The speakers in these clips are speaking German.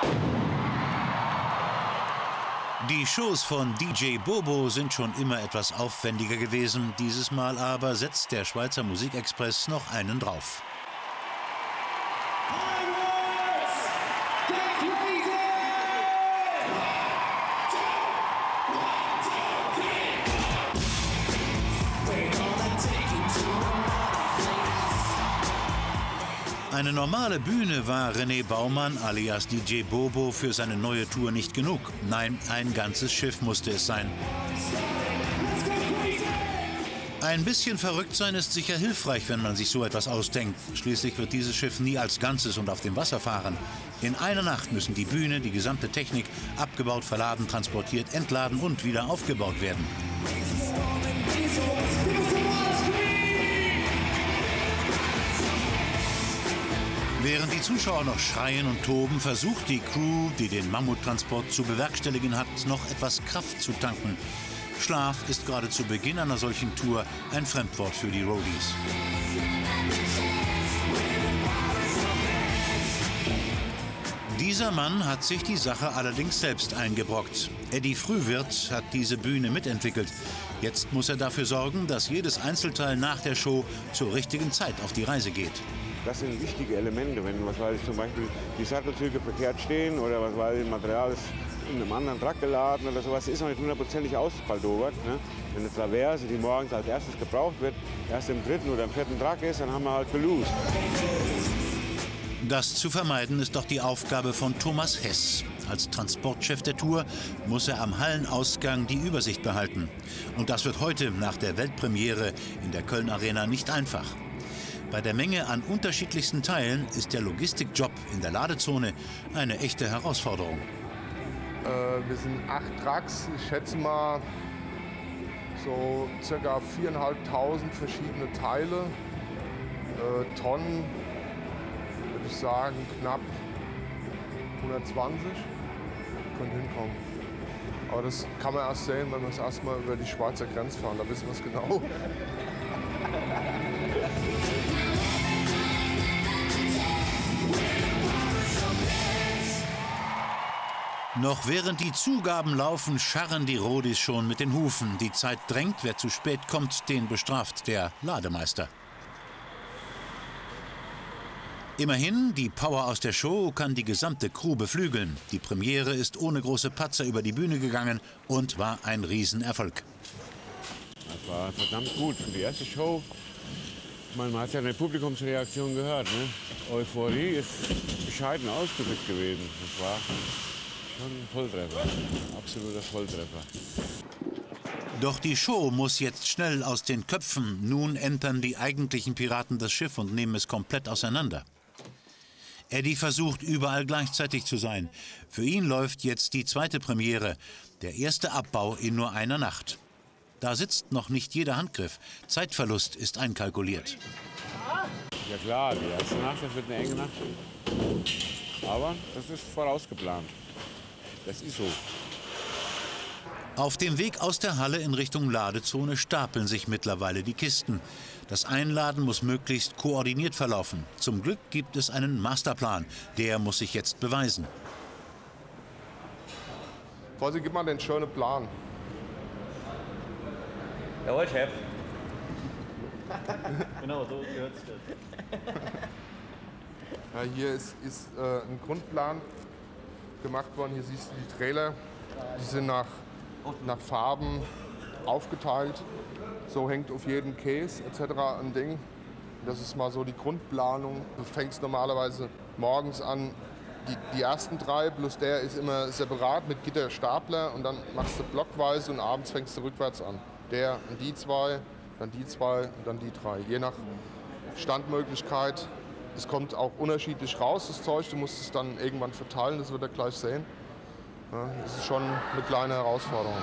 Die Shows von DJ Bobo sind schon immer etwas aufwendiger gewesen. Dieses Mal aber setzt der Schweizer Musikexpress noch einen drauf. Eine normale Bühne war René Baumann alias DJ Bobo für seine neue Tour nicht genug. Nein, ein ganzes Schiff musste es sein. Ein bisschen verrückt sein ist sicher hilfreich, wenn man sich so etwas ausdenkt. Schließlich wird dieses Schiff nie als Ganzes und auf dem Wasser fahren. In einer Nacht müssen die Bühne, die gesamte Technik abgebaut, verladen, transportiert, entladen und wieder aufgebaut werden. Während die Zuschauer noch schreien und toben, versucht die Crew, die den Mammuttransport zu bewerkstelligen hat, noch etwas Kraft zu tanken. Schlaf ist gerade zu Beginn einer solchen Tour ein Fremdwort für die Roadies. Dieser Mann hat sich die Sache allerdings selbst eingebrockt. Eddie Frühwirt hat diese Bühne mitentwickelt. Jetzt muss er dafür sorgen, dass jedes Einzelteil nach der Show zur richtigen Zeit auf die Reise geht. Das sind wichtige Elemente, wenn zum Beispiel die Sattelzüge verkehrt stehen oder Material ist in einem anderen Truck geladen oder sowas, ist noch nicht hundertprozentig ausbaldowert. Ne? Wenn eine Traverse, die morgens als erstes gebraucht wird, erst im dritten oder im vierten Truck ist, dann haben wir halt gelost. Das zu vermeiden ist doch die Aufgabe von Thomas Hess. Als Transportchef der Tour muss er am Hallenausgang die Übersicht behalten. Und das wird heute nach der Weltpremiere in der Köln Arena nicht einfach. Bei der Menge an unterschiedlichsten Teilen ist der Logistikjob in der Ladezone eine echte Herausforderung. Wir sind 8 Trucks, ich schätze mal so ca. 4.500 verschiedene Teile. Tonnen, würde ich sagen, knapp 120 könnte hinkommen. Aber das kann man erst sehen, wenn wir es erstmal über die Schweizer Grenze fahren, da wissen wir es genau. Noch während die Zugaben laufen, scharren die Roadies schon mit den Hufen. Die Zeit drängt, wer zu spät kommt, den bestraft der Lademeister. Immerhin, die Power aus der Show kann die gesamte Crew beflügeln. Die Premiere ist ohne große Patzer über die Bühne gegangen und war ein Riesenerfolg. Das war verdammt gut für die erste Show. Man hat ja eine Publikumsreaktion gehört. Ne? Euphorie ist bescheiden ausgedrückt gewesen. Das war schon ein Volltreffer, absoluter Volltreffer. Doch die Show muss jetzt schnell aus den Köpfen. Nun entern die eigentlichen Piraten das Schiff und nehmen es komplett auseinander. Eddie versucht, überall gleichzeitig zu sein. Für ihn läuft jetzt die zweite Premiere, der erste Abbau in nur einer Nacht. Da sitzt noch nicht jeder Handgriff. Zeitverlust ist einkalkuliert. Ja klar, die erste Nacht, das wird eine enge Nacht. Aber das ist vorausgeplant. Das ist so. Auf dem Weg aus der Halle in Richtung Ladezone stapeln sich mittlerweile die Kisten. Das Einladen muss möglichst koordiniert verlaufen. Zum Glück gibt es einen Masterplan. Der muss sich jetzt beweisen. Vorsicht, gib mal den schönen Plan. Jawohl, Chef. Genau, so gehört es. Ja, hier ist ein Grundplan gemacht worden. Hier siehst du die Trailer. Die sind nach Farben aufgeteilt. So hängt auf jedem Case etc. ein Ding. Das ist mal so die Grundplanung. Du fängst normalerweise morgens an, die ersten 3 plus der ist immer separat mit Gitterstapler und dann machst du blockweise und abends fängst du rückwärts an. Der und die 2, dann die 2 und dann die 3. Je nach Standmöglichkeit. Es kommt auch unterschiedlich raus, das Zeug. Du musst es dann irgendwann verteilen, das wird er gleich sehen. Ja, das ist schon eine kleine Herausforderung.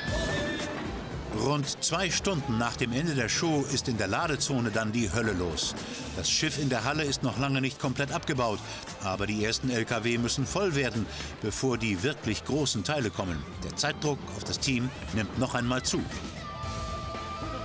Rund 2 Stunden nach dem Ende der Show ist in der Ladezone dann die Hölle los. Das Schiff in der Halle ist noch lange nicht komplett abgebaut, aber die ersten LKW müssen voll werden, bevor die wirklich großen Teile kommen. Der Zeitdruck auf das Team nimmt noch einmal zu.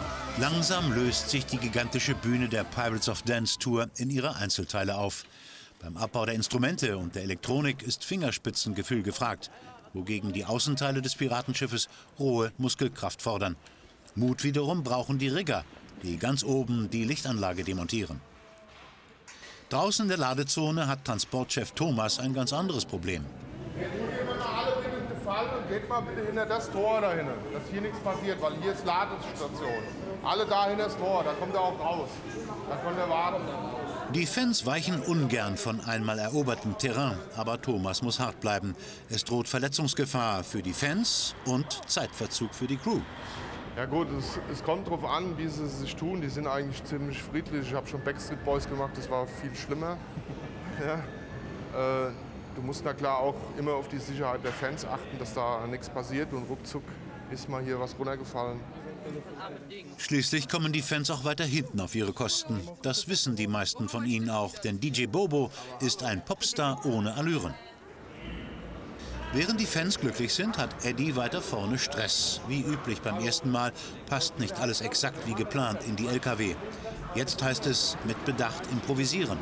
Langsam löst sich die gigantische Bühne der Pirates of Dance Tour in ihre Einzelteile auf. Beim Abbau der Instrumente und der Elektronik ist Fingerspitzengefühl gefragt, wogegen die Außenteile des Piratenschiffes rohe Muskelkraft fordern. Mut wiederum brauchen die Rigger, die ganz oben die Lichtanlage demontieren. Draußen in der Ladezone hat Transportchef Thomas ein ganz anderes Problem. Jetzt müssen wir mal alle bitte gefallen und geht mal bitte hinter das Tor da hinten, dass hier nichts passiert, weil hier ist Ladestation. Alle da hinter das Tor, da kommt er auch raus. Da könnt ihr warten. Die Fans weichen ungern von einmal erobertem Terrain, aber Thomas muss hart bleiben. Es droht Verletzungsgefahr für die Fans und Zeitverzug für die Crew. Ja gut, es kommt darauf an, wie sie sich tun. Die sind eigentlich ziemlich friedlich. Ich habe schon Backstreet Boys gemacht, das war viel schlimmer. Ja. Du musst na klar auch immer auf die Sicherheit der Fans achten, dass da nichts passiert und ruckzuck ist mal hier was runtergefallen. Schließlich kommen die Fans auch weiter hinten auf ihre Kosten. Das wissen die meisten von ihnen auch, denn DJ Bobo ist ein Popstar ohne Allüren. Während die Fans glücklich sind, hat Eddie weiter vorne Stress. Wie üblich beim ersten Mal passt nicht alles exakt wie geplant in die LKW. Jetzt heißt es mit Bedacht improvisieren.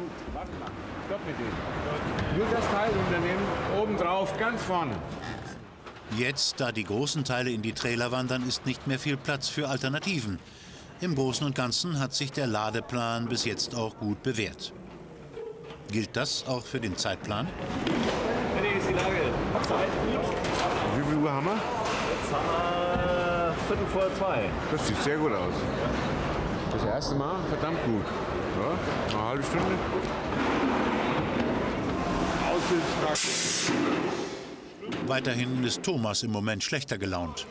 Nur das Teil unternehmen, obendrauf, ganz vorne. Jetzt, da die großen Teile in die Trailer wandern, ist nicht mehr viel Platz für Alternativen. Im Großen und Ganzen hat sich der Ladeplan bis jetzt auch gut bewährt. Gilt das auch für den Zeitplan? Wie ist die Lage? Zeit? Wie viel Uhr haben wir? Jetzt haben wir 2:15. Das sieht sehr gut aus. Das erste Mal verdammt gut. Ja, eine halbe Stunde. Weiterhin ist Thomas im Moment schlechter gelaunt.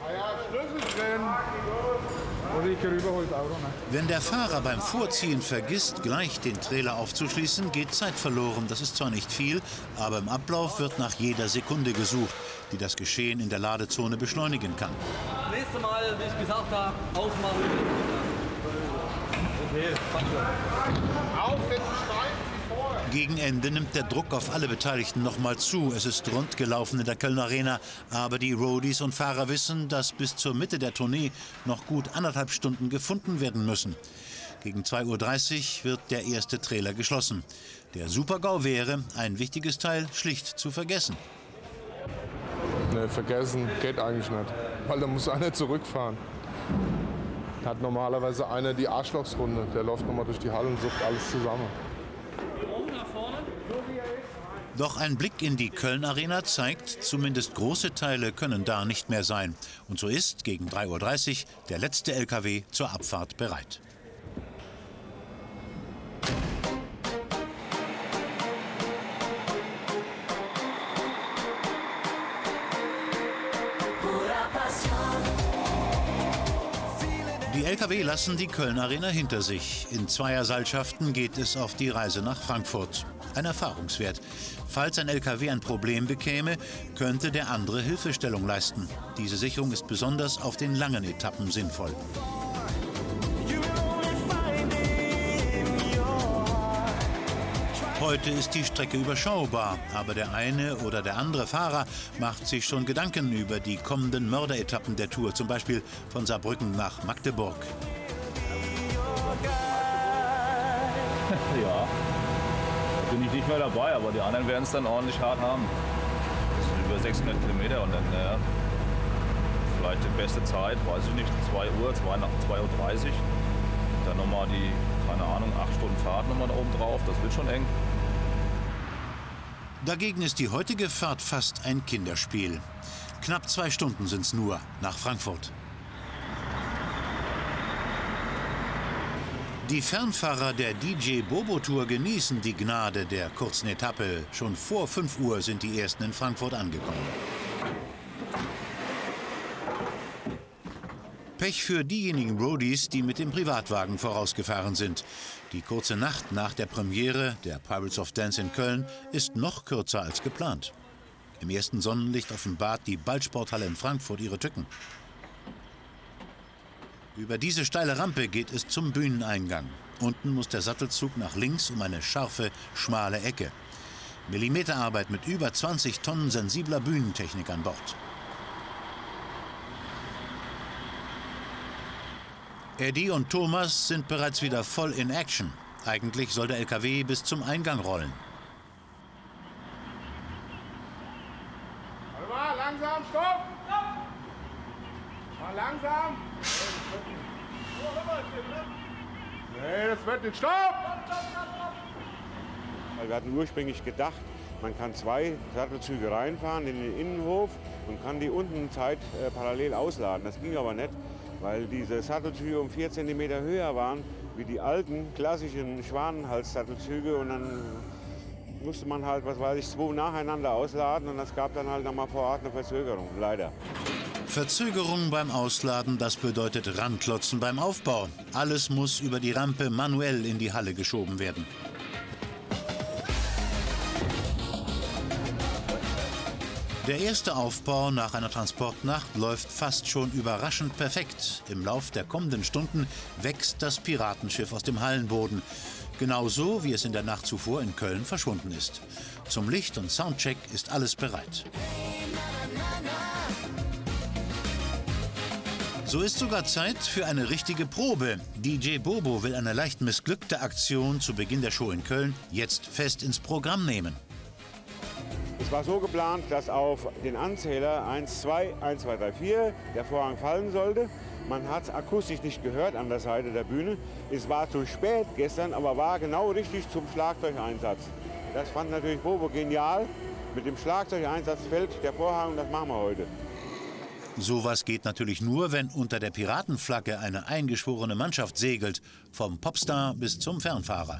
Wenn der Fahrer beim Vorziehen vergisst, gleich den Trailer aufzuschließen, geht Zeit verloren. Das ist zwar nicht viel, aber im Ablauf wird nach jeder Sekunde gesucht, die das Geschehen in der Ladezone beschleunigen kann. Nächstes Mal, wie ich gesagt habe, ausmachen. Okay, Aufsetzen, schneiden Sie vor. Gegen Ende nimmt der Druck auf alle Beteiligten noch mal zu. Es ist rund gelaufen in der Kölner Arena, aber die Roadies und Fahrer wissen, dass bis zur Mitte der Tournee noch gut 1,5 Stunden gefunden werden müssen. Gegen 2:30 Uhr wird der erste Trailer geschlossen. Der Super-GAU wäre, ein wichtiges Teil schlicht zu vergessen. Ne, vergessen geht eigentlich nicht, weil da muss einer zurückfahren. Hat normalerweise einer die Arschlochsrunde, der läuft nochmal durch die Halle und sucht alles zusammen. Doch ein Blick in die Köln-Arena zeigt, zumindest große Teile können da nicht mehr sein. Und so ist gegen 3:30 Uhr der letzte LKW zur Abfahrt bereit. Die LKW lassen die Köln-Arena hinter sich. In Zweierseilschaften geht es auf die Reise nach Frankfurt. Ein Erfahrungswert. Falls ein LKW ein Problem bekäme, könnte der andere Hilfestellung leisten. Diese Sicherung ist besonders auf den langen Etappen sinnvoll. Heute ist die Strecke überschaubar, aber der eine oder der andere Fahrer macht sich schon Gedanken über die kommenden Mörderetappen der Tour, zum Beispiel von Saarbrücken nach Magdeburg. Ja, da bin ich nicht mehr dabei, aber die anderen werden es dann ordentlich hart haben. Das sind über 600 Kilometer und dann vielleicht die beste Zeit, weiß ich nicht, 2 Uhr, 2:30 Uhr. Dann nochmal die, keine Ahnung, 8 Stunden Fahrt nochmal da oben drauf, das wird schon eng. Dagegen ist die heutige Fahrt fast ein Kinderspiel. Knapp 2 Stunden sind es nur nach Frankfurt. Die Fernfahrer der DJ Bobo Tour genießen die Gnade der kurzen Etappe. Schon vor 5 Uhr sind die Ersten in Frankfurt angekommen. Pech für diejenigen Roadies, die mit dem Privatwagen vorausgefahren sind. Die kurze Nacht nach der Premiere der Pirates of Dance in Köln ist noch kürzer als geplant. Im ersten Sonnenlicht offenbart die Ballsporthalle in Frankfurt ihre Tücken. Über diese steile Rampe geht es zum Bühneneingang. Unten muss der Sattelzug nach links um eine scharfe, schmale Ecke. Millimeterarbeit mit über 20 Tonnen sensibler Bühnentechnik an Bord. Eddie und Thomas sind bereits wieder voll in Action. Eigentlich soll der LKW bis zum Eingang rollen. langsam, stopp! Mal langsam! Nee, das wird nicht, stopp! Wir hatten ursprünglich gedacht, man kann 2 Sattelzüge reinfahren in den Innenhof und kann die unten Zeit parallel ausladen. Das ging aber nicht, weil diese Sattelzüge um 4 cm höher waren wie die alten klassischen Schwanenhals-Sattelzüge. Und dann musste man halt, 2 nacheinander ausladen und das gab dann halt nochmal vor Ort eine Verzögerung, leider. Verzögerung beim Ausladen, das bedeutet Ranklotzen beim Aufbau. Alles muss über die Rampe manuell in die Halle geschoben werden. Der erste Aufbau nach einer Transportnacht läuft fast schon überraschend perfekt. Im Lauf der kommenden Stunden wächst das Piratenschiff aus dem Hallenboden. Genauso wie es in der Nacht zuvor in Köln verschwunden ist. Zum Licht- und Soundcheck ist alles bereit. So ist sogar Zeit für eine richtige Probe. DJ Bobo will eine leicht missglückte Aktion zu Beginn der Show in Köln jetzt fest ins Programm nehmen. Es war so geplant, dass auf den Anzähler 1, 2, 1, 2, 3, 4 der Vorhang fallen sollte. Man hat es akustisch nicht gehört an der Seite der Bühne. Es war zu spät gestern, aber war genau richtig zum Schlagzeugeinsatz. Das fand natürlich Bobo genial. Mit dem Schlagzeugeinsatz fällt der Vorhang und das machen wir heute. Sowas geht natürlich nur, wenn unter der Piratenflagge eine eingeschworene Mannschaft segelt. Vom Popstar bis zum Fernfahrer.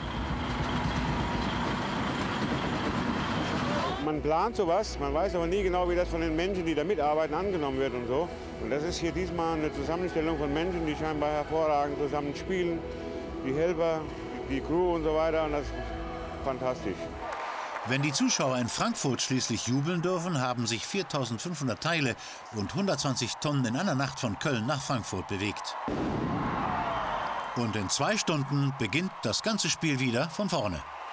Man plant sowas, man weiß aber nie genau, wie das von den Menschen, die da mitarbeiten, angenommen wird und so. Und das ist hier diesmal eine Zusammenstellung von Menschen, die scheinbar hervorragend zusammen spielen. Die Helfer, die Crew und so weiter. Und das ist fantastisch. Wenn die Zuschauer in Frankfurt schließlich jubeln dürfen, haben sich 4.500 Teile und 120 Tonnen in einer Nacht von Köln nach Frankfurt bewegt. Und in 2 Stunden beginnt das ganze Spiel wieder von vorne.